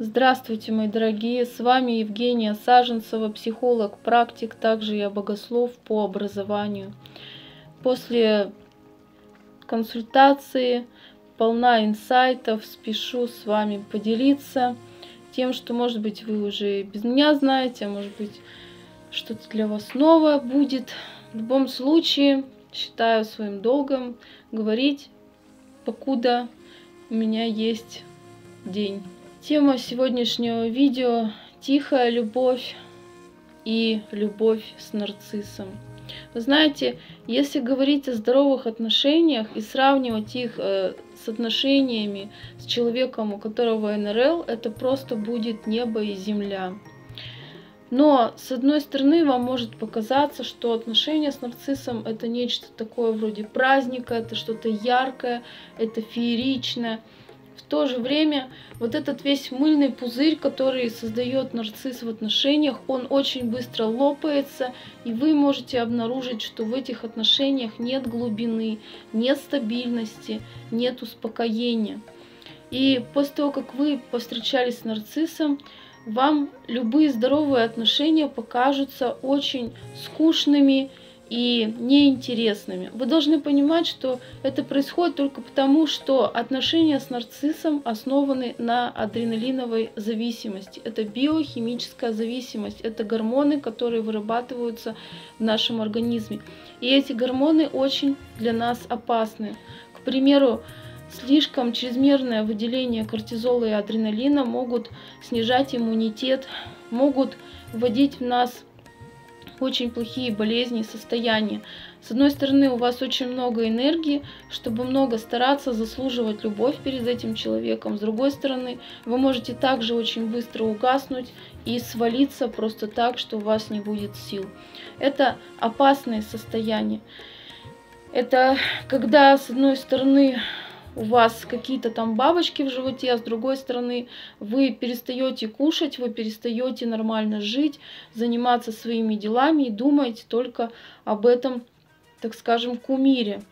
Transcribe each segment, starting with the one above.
Здравствуйте, мои дорогие! С вами Евгения Саженцева, психолог, практик, также я богослов по образованию. После консультации полна инсайтов, спешу с вами поделиться тем, что, может быть, вы уже без меня знаете, а может быть, что-то для вас новое будет. В любом случае, считаю своим долгом говорить, покуда у меня есть день. Тема сегодняшнего видео – тихая любовь и любовь с нарциссом. Вы знаете, если говорить о здоровых отношениях и сравнивать их с отношениями с человеком, у которого НРЛ, это просто будет небо и земля. Но, с одной стороны, вам может показаться, что отношения с нарциссом – это нечто такое вроде праздника, это что-то яркое, это фееричное. В то же время вот этот весь мыльный пузырь, который создает нарцисс в отношениях, он очень быстро лопается, и вы можете обнаружить, что в этих отношениях нет глубины, нет стабильности, нет успокоения. И после того, как вы повстречались с нарциссом, вам любые здоровые отношения покажутся очень скучными и неинтересными. Вы должны понимать, что это происходит только потому, что отношения с нарциссом основаны на адреналиновой зависимости. Это биохимическая зависимость, это гормоны, которые вырабатываются в нашем организме. И эти гормоны очень для нас опасны. К примеру, слишком чрезмерное выделение кортизола и адреналина могут снижать иммунитет, могут вводить в нас очень плохие болезни и состояния. С одной стороны, у вас очень много энергии, чтобы много стараться заслуживать любовь перед этим человеком. С другой стороны, вы можете также очень быстро угаснуть и свалиться просто так, что у вас не будет сил. Это опасное состояние. Это когда, с одной стороны, у вас какие-то там бабочки в животе, а с другой стороны вы перестаете кушать, вы перестаете нормально жить, заниматься своими делами и думаете только об этом, так скажем, кумире.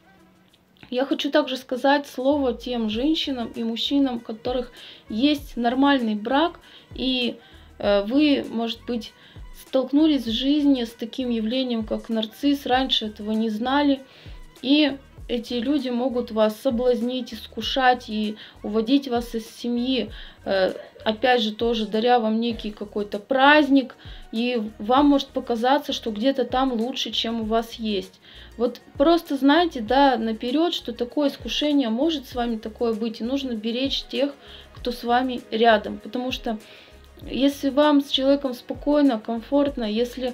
Я хочу также сказать слово тем женщинам и мужчинам, у которых есть нормальный брак, и вы, может быть, столкнулись в жизни с таким явлением, как нарцисс, раньше этого не знали, и эти люди могут вас соблазнить, искушать и уводить вас из семьи, опять же, тоже даря вам некий какой-то праздник, и вам может показаться, что где-то там лучше, чем у вас есть. Вот просто знайте, да, наперед, что такое искушение может с вами такое быть, и нужно беречь тех, кто с вами рядом, потому что если вам с человеком спокойно, комфортно, если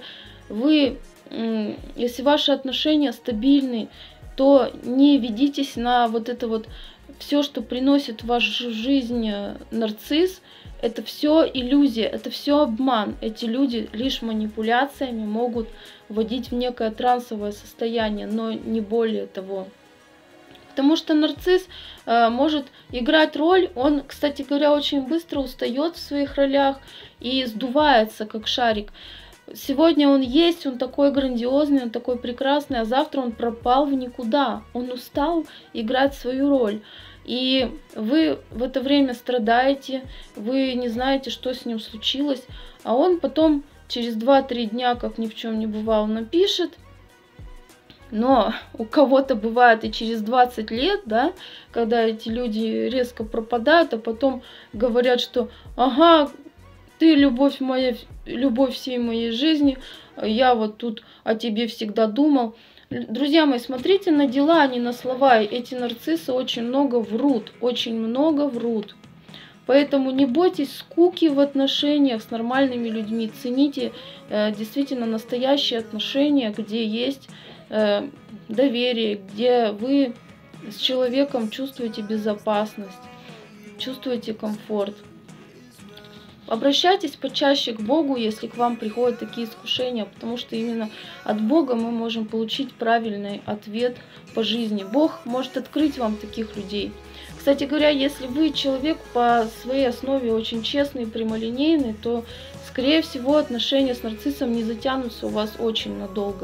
ваши отношения стабильны, то не ведитесь на вот это вот все, что приносит в вашу жизнь нарцисс. Это все иллюзия, это все обман. Эти люди лишь манипуляциями могут вводить в некое трансовое состояние, но не более того. Потому что нарцисс может играть роль, он, кстати говоря, очень быстро устает в своих ролях и сдувается, как шарик. Сегодня он есть, он такой грандиозный, он такой прекрасный, а завтра он пропал в никуда. Он устал играть свою роль. И вы в это время страдаете, вы не знаете, что с ним случилось. А он потом через 2-3 дня, как ни в чем не бывало, напишет. Но у кого-то бывает и через 20 лет, да, когда эти люди резко пропадают, а потом говорят, что ага, ты любовь моя, любовь всей моей жизни, я вот тут о тебе всегда думал. Друзья мои, смотрите на дела, а не на слова. Эти нарциссы очень много врут, очень много врут. Поэтому не бойтесь скуки в отношениях с нормальными людьми. Цените действительно настоящие отношения, где есть доверие, где вы с человеком чувствуете безопасность, чувствуете комфорт. Обращайтесь почаще к Богу, если к вам приходят такие искушения, потому что именно от Бога мы можем получить правильный ответ по жизни. Бог может открыть вам таких людей. Кстати говоря, если вы человек по своей основе очень честный и прямолинейный, то, скорее всего, отношения с нарциссом не затянутся у вас очень надолго.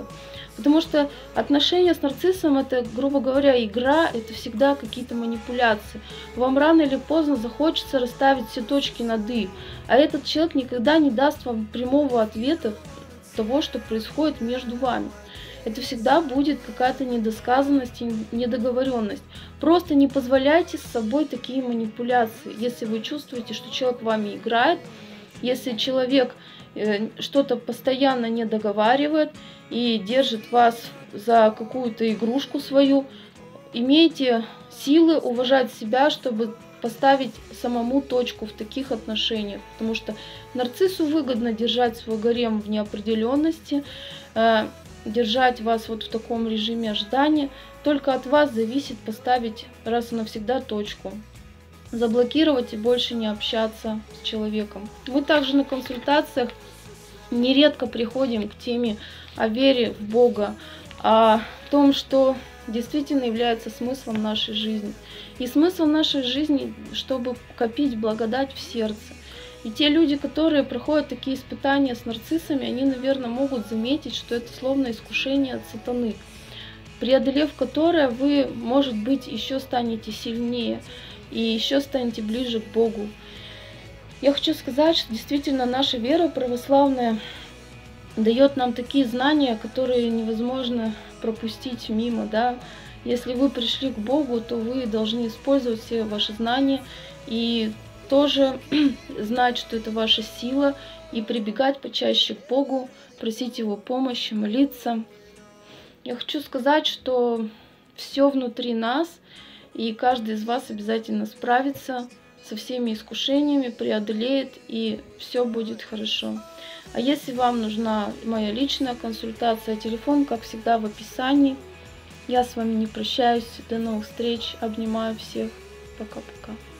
Потому что отношения с нарциссом — это, грубо говоря, игра, это всегда какие-то манипуляции. Вам рано или поздно захочется расставить все точки над «и», а этот человек никогда не даст вам прямого ответа того, что происходит между вами. Это всегда будет какая-то недосказанность и недоговоренность. Просто не позволяйте с собой такие манипуляции. Если вы чувствуете, что человек вами играет, если человек что-то постоянно не договаривает и держит вас за какую-то игрушку свою, имейте силы уважать себя, чтобы поставить самому точку в таких отношениях. Потому что нарциссу выгодно держать свой гарем в неопределенности, держать вас вот в таком режиме ожидания. Только от вас зависит поставить раз и навсегда точку, заблокировать и больше не общаться с человеком. Мы также на консультациях нередко приходим к теме о вере в Бога, о том, что действительно является смыслом нашей жизни. И смысл нашей жизни, чтобы копить благодать в сердце. И те люди, которые проходят такие испытания с нарциссами, они, наверное, могут заметить, что это словно искушение от сатаны, преодолев которое вы, может быть, еще станете сильнее и еще станете ближе к Богу. Я хочу сказать, что действительно наша вера православная дает нам такие знания, которые невозможно пропустить мимо, да. Если вы пришли к Богу, то вы должны использовать все ваши знания и тоже знать, что это ваша сила, и прибегать почаще к Богу, просить Его помощи, молиться. Я хочу сказать, что все внутри нас, и каждый из вас обязательно справится со всеми искушениями, преодолеет, и все будет хорошо. А если вам нужна моя личная консультация, телефон, как всегда, в описании. Я с вами не прощаюсь. До новых встреч. Обнимаю всех. Пока-пока.